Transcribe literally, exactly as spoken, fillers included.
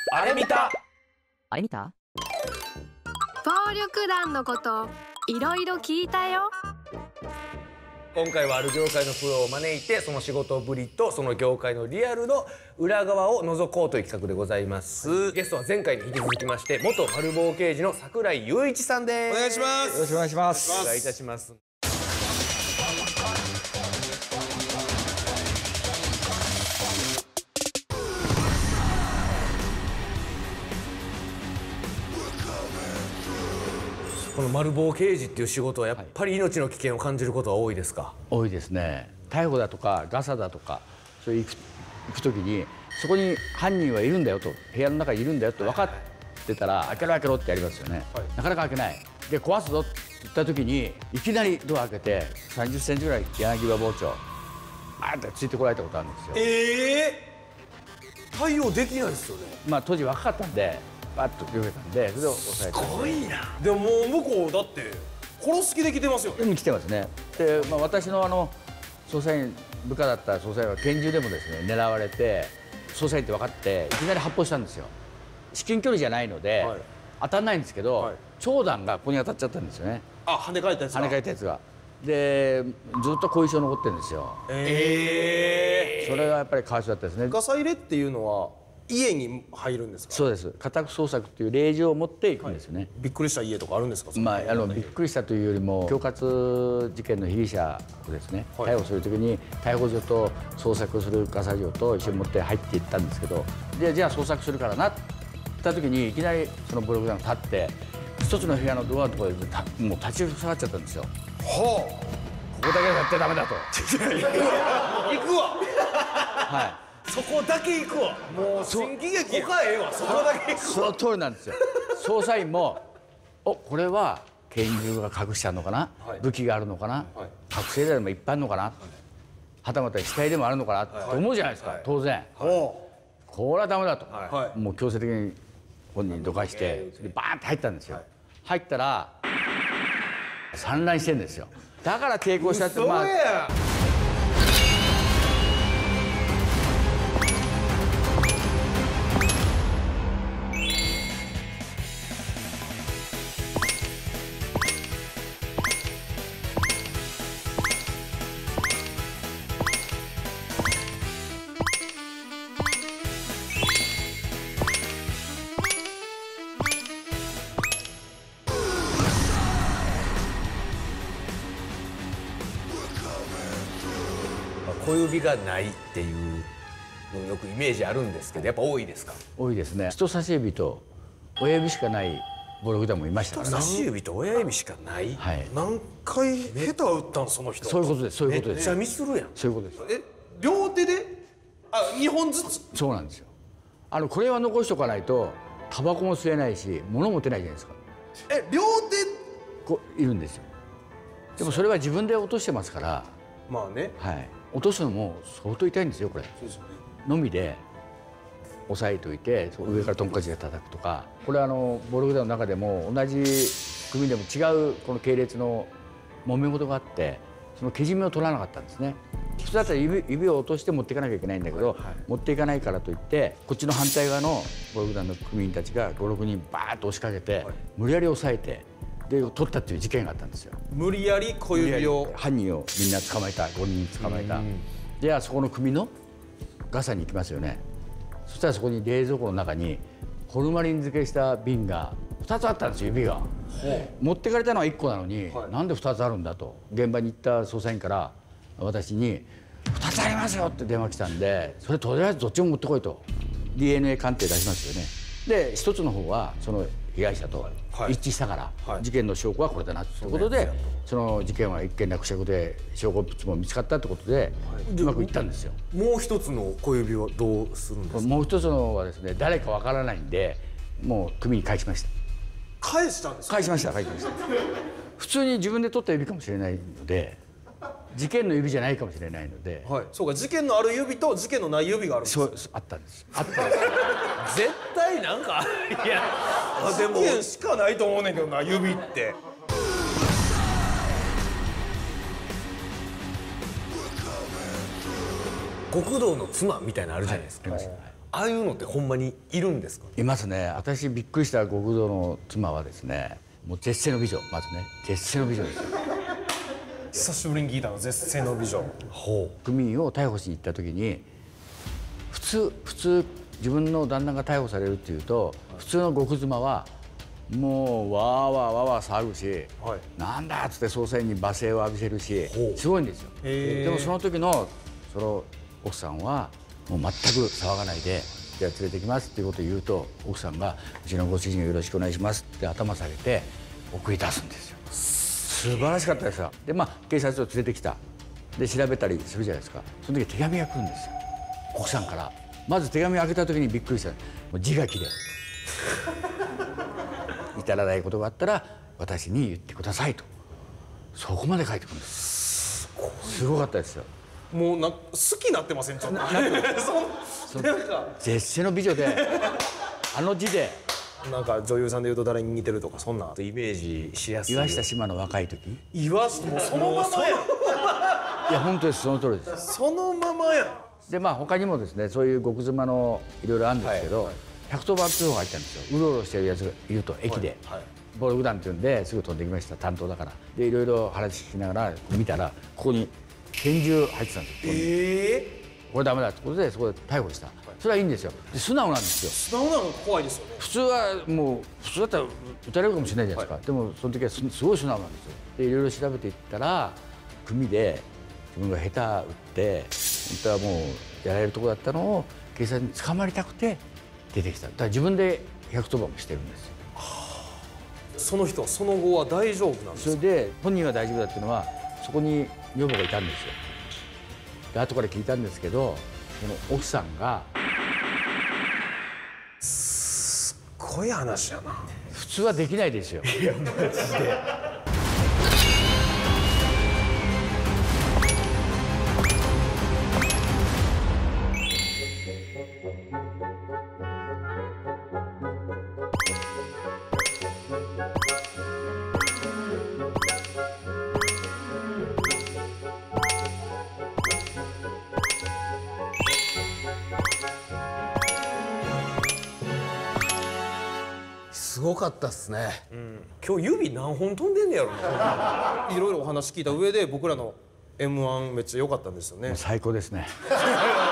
あれ見たあれ見た暴力団のこといろいろ聞いたよ。 今回はある業界のプロを招いて、その仕事ぶりとその業界のリアルの裏側を覗こうという企画でございます。ゲストは前回に引き続きまして元マル暴刑事の櫻井雄一さんです。 お願いします。 よろしくお願いします。 お願いいたします。このマル暴刑事っていう仕事はやっぱり命の危険を感じることは多いですか？ 多いですね。逮捕だとかガサだとかそういう行く行く時にそこに犯人はいるんだよと、部屋の中にいるんだよと分かってたら、開けろ開けろってやりますよね、はい、なかなか開けないで、壊すぞって言った時にいきなりドア開けてさんじゅっセンチぐらい柳葉包丁バーってついてこられたことあるんですよ。 ええー、対応できないですよね。 まあ当時若かったんでバッとよけたんで、それで押さえて。 すごいな。でももう向こうだって殺す気で来てますよね。 でも来てますね。で、まあ、私のあの捜査員部下だった捜査員は拳銃でもですね狙われて、捜査員って分かっていきなり発砲したんですよ。至近距離じゃないので、はい、当たんないんですけど、はい、長弾がここに当たっちゃったんですよね。 あ、跳ね返ったやつが。 跳ね返ったやつが。でずっと後遺症残ってるんですよ。 ええー、 それがやっぱりかわいそうだったですね。 ガサ入れっていうのは家に入るんですか？ そうです。家宅捜索という令状を持っていくんですよね、はい、 びっくりした家とかあるんですか？ まあ、あのびっくりしたというよりも恐喝事件の被疑者をですね、はい、逮捕するときに逮捕状と捜索するガサ状と一緒に持って入っていったんですけど、でじゃあ捜索するからなって言った時にいきなりその暴力団が立って一つの部屋のドアのところでもう立ちふさがっちゃったんですよ。はあ、ここだけはやってダメだと。 行くわ行くわはい、 そこだけ行くわ。もう新喜劇他ええわ。そこだけ行くわ。 その通りなんですよ。捜査員もおこれは拳銃が隠してあるのかな、はい、武器があるのかな、はい、覚醒剤でもいっぱいあるのかな、はい、はたまた死体でもあるのかなって思うじゃないですか、はい、当然、はい、これはダメだと、はい、もう強制的に本人どかしてそれでバーンって入ったんですよ、はい、入ったら散乱してるんですよ。だから抵抗したって、まあ小指がないっていうのよくイメージあるんですけど、やっぱ多いですか？ 多いですね。人差し指と親指しかない暴力団もいましたから。 人差し指と親指しかない。 はい。 何回下手打ったんその人。 そういうことです。そういうことです。 めっちゃミスるやん。 そういうことです。 え、両手で？あ、二本ずつ。 そうなんですよ。あのこれは残しておかないとタバコも吸えないし物も持てないじゃないですか。 え、両手こういるんですよ。でもそれは自分で落としてますから。 まあね。 はい。落とすのも相当痛いんですよこれ。そうですよね。のみで押さえといて上からトンカチで叩くとか、これはあの暴力団の中でも同じ組でも違うこの系列の揉め事があって、そのけじめを取らなかったんですね。普通だったら 指, 指を落として持っていかなきゃいけないんだけど、はい、持っていかないからといってこっちの反対側の暴力団の組員たちがごろくにんバーッと押しかけて、はい、無理やり押さえてで取ったっていう事件があったんですよ。 無理やり小指を犯人をみんな捕まえた、ごにん捕まえた。ではそこの組のガサに行きますよね。そしたらそこに冷蔵庫の中にホルマリン漬けした瓶がふたつあったんですよ、指が。持ってかれたのはいっこなのに、はい、なんでふたつあるんだと現場に行った捜査員から私に「ふたつありますよ」って電話来たんで、それとりあえずどっちも持ってこいと ディーエヌエー 鑑定出しますよね。で一つの方はその被害者と一致したから、はい、事件の証拠はこれだなということで、その事件は一件落着で証拠物も見つかったってことで、はい、うまくいったんですよ。 もう一つの小指はどうするんですか？ もう一つのはですね、誰かわからないんでもう組に返しました。 返したんですか？ 返しました返しました普通に自分で取った指かもしれないので、事件の指じゃないかもしれないので、 はい、そうか、事件のある指と事件のない指があるんです。 そうあったんです。あったんです絶対なんかいやでも事件しかないと思うねんけどな、指って。 極道の妻みたいなのあるじゃないですか。 はい、 ああいうのってほんまにいるんですか？ いますね。私びっくりした極道の妻はですね、もう絶世の美女、まずね絶世の美女ですよ。 久しぶりに聞いたの、絶世の美女。 ほ組員を逮捕しに行った時に、普通普通自分の旦那が逮捕されるっていうと、普通の極妻はもうわーわーわーわー騒ぐし、 はい、 なんだっつって捜査員に罵声を浴びせるし、 ほうすごいんですよ。 へーでもその時のその奥さんはもう全く騒がないで、じゃあ連れてきますっていうことを言うと、奥さんが「うちのご主人をよろしくお願いします」って頭下げて送り出すんですよ。素晴らしかったですよ。でまあ警察を連れてきた。で調べたりするじゃないですか。その時手紙が来るんですよ、奥さんから。まず手紙を開けた時にびっくりした。もう字がきれい至らないことがあったら私に言ってくださいと、そこまで書いてくるんです。すごかったですよ。 もうな好きになってませんちょっと。そなんか絶世の美女であの字で。 なんか女優さんでいうと誰に似てるとかそんなイメージしやすい。 岩下志麻の若い時。 岩下もうそのままやん。 いや本当です、その通りです。 そのままやん。 でまあ他にもですね、そういう極妻のいろいろあるんですけど、ひゃくとおばん通報が入ったんですよ。うろうろしてるやつがいると駅で、 はいはい暴力団っていうんですぐ飛んできました、担当だから。でいろいろ話聞きながら見たら、ここに拳銃入ってたんですよ。 えこれダメだってことでそこで逮捕した。それはいいんですよ。で素直なんですよ。 素直なの怖いですよね。 普通はもう普通だったら撃たれるかもしれないじゃないですか、でもその時はすすごい素直なんですよ。でいろいろ調べていったら、組で自分が下手撃って本当はもうやられるとこだったのを警察に捕まりたくて出てきた。だから自分でひゃくとばんもしてるんですよ。 その人はその後は大丈夫なんですか？ それで本人は大丈夫だっていうのは、そこに女房がいたんですよ。で後から聞いたんですけど、その奥さんがすっごい話やな。 普通はできないですよ。 すごかったっすね。今日指何本飛んでんねやろな。 いろいろお話聞いた上で僕らの エムワン めっちゃ良かったんですよね。 最高ですね。